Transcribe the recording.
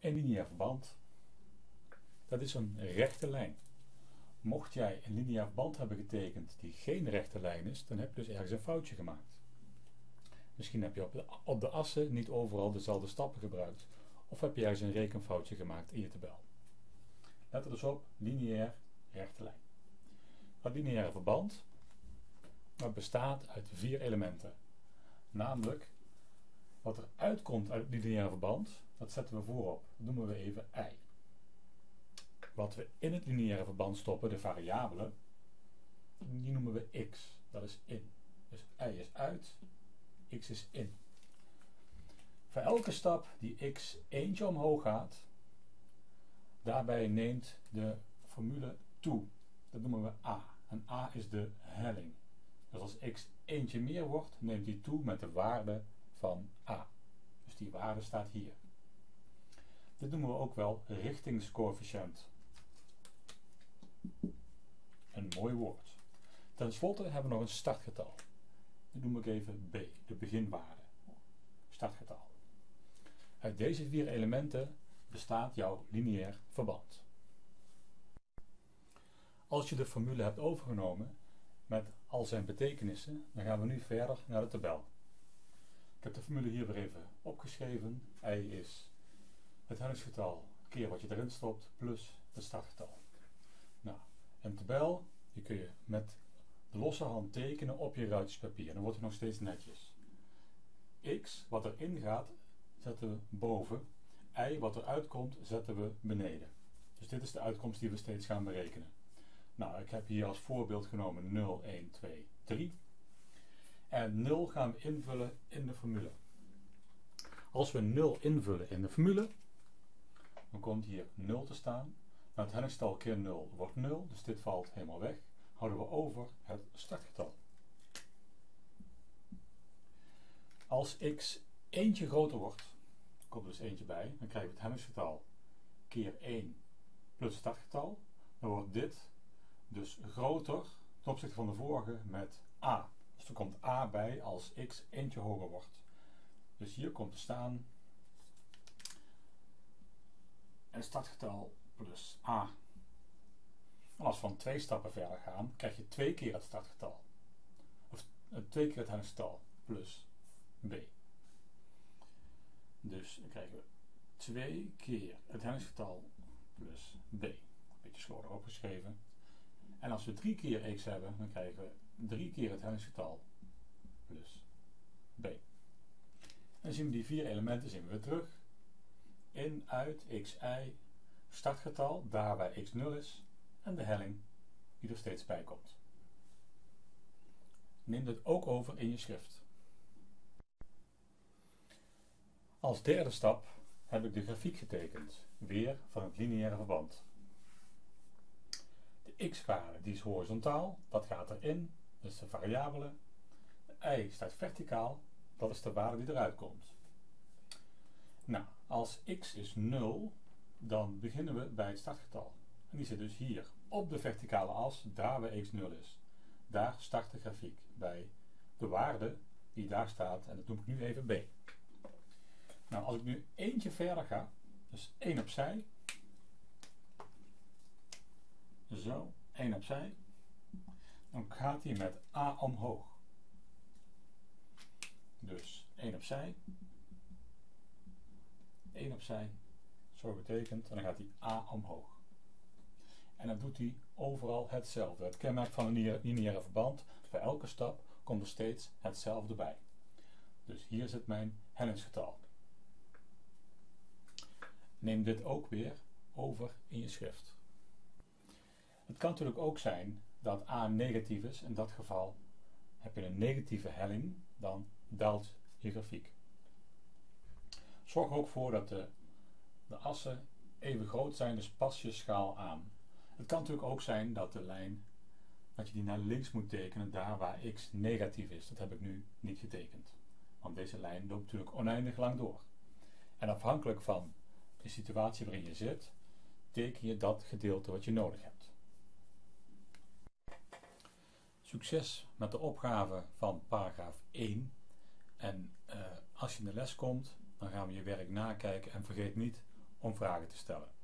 Een lineair verband, dat is een rechte lijn. Mocht jij een lineair verband hebben getekend die geen rechte lijn is, dan heb je dus ergens een foutje gemaakt. Misschien heb je op de assen niet overal dezelfde stappen gebruikt, of heb je ergens een rekenfoutje gemaakt in je tabel. Let er dus op, lineair, rechte lijn. Het lineaire verband bestaat uit 4 elementen. Namelijk, wat er uitkomt uit het lineaire verband, dat zetten we voorop. Dat noemen we even i. Wat we in het lineaire verband stoppen, de variabele, die noemen we x. Dat is in. Dus i is uit, x is in. Voor elke stap die x eentje omhoog gaat, daarbij neemt de formule toe. Dat noemen we a. En a is de helling. Dus als x eentje meer wordt, neemt die toe met de waarde van a. Dus die waarde staat hier. Dit noemen we ook wel richtingscoëfficiënt. Een mooi woord. Ten slotte hebben we nog een startgetal. Dat noem ik even b, de beginwaarde. Startgetal. Uit deze 4 elementen bestaat jouw lineair verband. Als je de formule hebt overgenomen met al zijn betekenissen, dan gaan we nu verder naar de tabel. Ik heb de formule hier weer even opgeschreven. I is het hellingsgetal keer wat je erin stopt plus het startgetal. Nou, een tabel die kun je met de losse hand tekenen op je ruitjespapier. Dan wordt het nog steeds netjes. X, wat erin gaat, zetten we boven. Y, wat eruit komt, zetten we beneden. Dus dit is de uitkomst die we steeds gaan berekenen. Nou, ik heb hier als voorbeeld genomen 0, 1, 2, 3. En 0 gaan we invullen in de formule. Als we 0 invullen in de formule, dan komt hier 0 te staan. Nou, het hellingsgetal keer 0 wordt 0, dus dit valt helemaal weg. Houden we over het startgetal. Als x eentje groter wordt, komt er dus eentje bij, dan krijgen we het hellingsgetal keer 1 plus het startgetal. Dan wordt dit dus groter ten opzichte van de vorige met a. Dus er komt a bij als x eentje hoger wordt. Dus hier komt te staan het startgetal plus a. En als we van 2 stappen verder gaan, krijg je 2 keer het startgetal. Of 2 keer het hellingsgetal plus b. Dus dan krijgen we 2 keer het hellingsgetal plus b. Een beetje slordig opgeschreven. En als we 3 keer x hebben, dan krijgen we 3 keer het hellingsgetal plus b. En dan zien we die 4 elementen zien we weer terug. In, uit, xi, startgetal, daar waar x 0 is, en de helling die er steeds bij komt. Neem dit ook over in je schrift. Als derde stap heb ik de grafiek getekend, weer van het lineaire verband. De x-waarde die is horizontaal, dat gaat erin, dat is de variabele. De y staat verticaal, dat is de waarde die eruit komt. Nou, als x is 0, dan beginnen we bij het startgetal. En die zit dus hier, op de verticale as, daar waar x 0 is. Daar start de grafiek, bij de waarde die daar staat, en dat noem ik nu even b. Nou, als ik nu eentje verder ga, dus 1 opzij, zo, 1 opzij, dan gaat hij met a omhoog. Dus 1 opzij, 1 opzij, zo betekent, en dan gaat hij a omhoog. En dan doet hij overal hetzelfde. Het kenmerk van een lineaire verband, bij elke stap komt er steeds hetzelfde bij. Dus hier zit mijn hellingsgetal. Neem dit ook weer over in je schrift. Het kan natuurlijk ook zijn dat a negatief is. In dat geval heb je een negatieve helling, dan daalt je grafiek. Zorg er ook voor dat de assen even groot zijn, dus pas je schaal aan. Het kan natuurlijk ook zijn dat de lijn, dat je die naar links moet tekenen, daar waar x negatief is. Dat heb ik nu niet getekend. Want deze lijn loopt natuurlijk oneindig lang door. En afhankelijk van de situatie waarin je zit, teken je dat gedeelte wat je nodig hebt. Succes met de opgave van paragraaf 1. En als je in de les komt, dan gaan we je werk nakijken en vergeet niet om vragen te stellen.